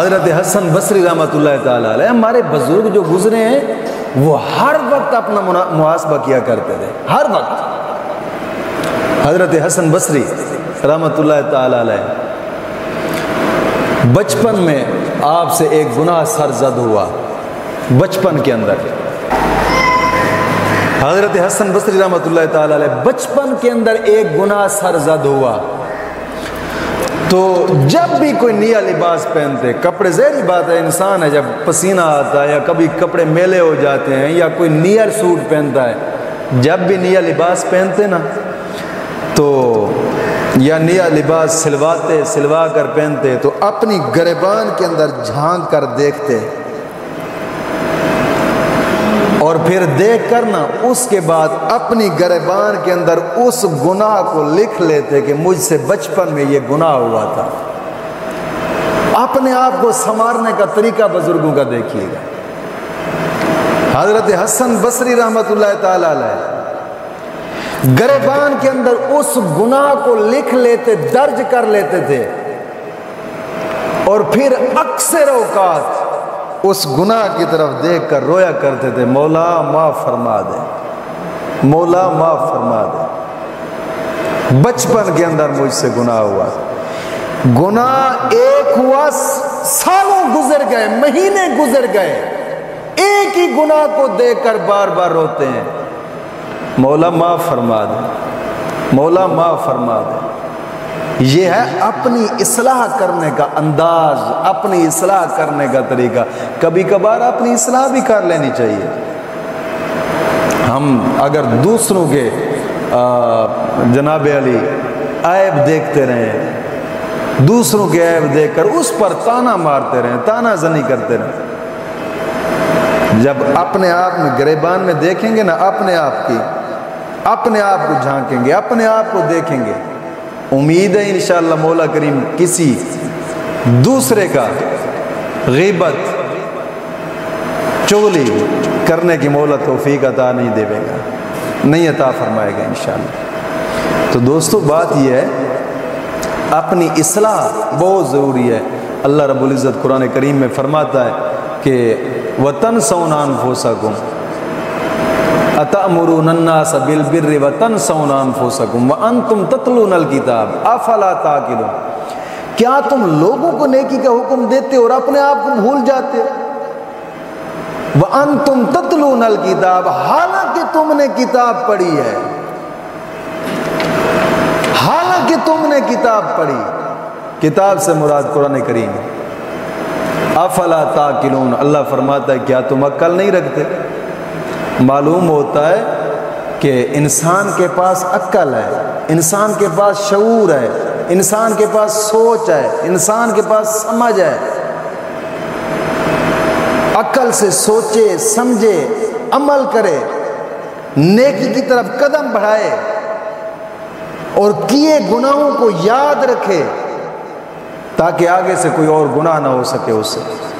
حضرت حسن بصری رحمۃ اللہ تعالیٰ علیہ، ہمارے بزرگ جو گزرے ہیں وہ ہر وقت اپنا محاسبہ کیا کرتے تھے، ہر وقت۔ حضرت حسن بصری رحمۃ اللہ تعالیٰ علیہ بچپن میں آپ سے ایک گناہ سرزد ہوا، بچپن کے اندر حضرت حسن بصری رحمۃ اللہ تعالیٰ علیہ بچپن کے اندر ایک گناہ سرزد ہوا، تو جب بھی کوئی نیا لباس پہنتے، کپڑے ظاہری بات ہے، انسان ہے جب پسینہ آتا ہے یا کبھی کپڑے میلے ہو جاتے ہیں یا کوئی نیا سوٹ پہنتا ہے، جب بھی نیا لباس پہنتے نا تو یا نیا لباس سلوا کر پہنتے تو اپنی گریبان کے اندر جھانک کر دیکھتے، اور پھر دیکھ کر نا اس کے بعد اپنی گریبان کے اندر اس گناہ کو لکھ لیتے کہ مجھ سے بچپن میں یہ گناہ ہوا تھا۔ اپنے آپ کو سنوارنے کا طریقہ بزرگوں کا دیکھیے گا۔ حضرت حسن بصری رحمۃ اللہ تعالی علیہ گریبان کے اندر اس گناہ کو لکھ لیتے، درج کر لیتے تھے، اور پھر اکثر اوقات اس گناہ کی طرف دیکھ کر رویا کرتے تھے، مولا معاف فرما دے، مولا معاف فرما دے، بچپن کے اندر مجھ سے گناہ ہوا۔ گناہ ایک ہوا، سالوں گزر گئے، مہینے گزر گئے، ایک ہی گناہ کو دیکھ کر بار بار روتے ہیں، مولا معاف فرما دے، مولا معاف فرما دے۔ یہ ہے اپنی اصلاح کرنے کا انداز، اپنی اصلاح کرنے کا طریقہ۔ کبھی کبھار اپنی اصلاح بھی کر لینی چاہیے۔ ہم اگر دوسروں کے جناب علی عیب دیکھتے رہیں، دوسروں کے عیب دیکھ کر اس پر تانا مارتے رہیں، تانا زنی کرتے رہیں، جب اپنے آپ میں گریبان میں دیکھیں گے نا اپنے آپ کو جھانکیں گے، اپنے آپ کو دیکھیں گے، امید ہے انشاءاللہ مولا کریم کسی دوسرے کا غیبت چغلی کرنے کی مولا توفیق عطا نہیں دے گا، نہیں عطا فرمائے گا انشاءاللہ۔ تو دوستو بات یہ ہے اپنی اصلاح بہت ضروری ہے۔ اللہ رب العزت قرآن کریم میں فرماتا ہے کہ وَتَنْسَوْنَ أَنفُسَكُمْ أَتَأْمُرُونَ النَّاسَ بِالْبِرِّ وَتَنْسَوْنَ أَنفُسَكُمْ وَأَنْتُمْ تَتْلُونَ الْكِتَابَ أَفَلَا تَعْقِلُونَ، کیا تم لوگوں کو نیکی کا حکم دیتے اور اپنے آپ کو بھول جاتے؟ وَأَنْتُمْ تَتْلُونَ الْكِتَابَ، حالانکہ تم نے کتاب پڑھی ہے، حالانکہ تم نے کتاب پڑھی، کتاب سے مراد قرآن کریم ہے۔ افلا تعقلون، اللہ فرماتا ہے کیا تم عقل نہیں رکھتے؟ معلوم ہوتا ہے کہ انسان کے پاس عقل ہے، انسان کے پاس شعور ہے، انسان کے پاس سوچ ہے، انسان کے پاس سمجھ ہے، عقل سے سوچے سمجھے عمل کرے، نیکی کی طرف قدم بڑھائے اور کیے گناہوں کو یاد رکھے تاکہ آگے سے کوئی اور گناہ نہ ہو سکے اس سے۔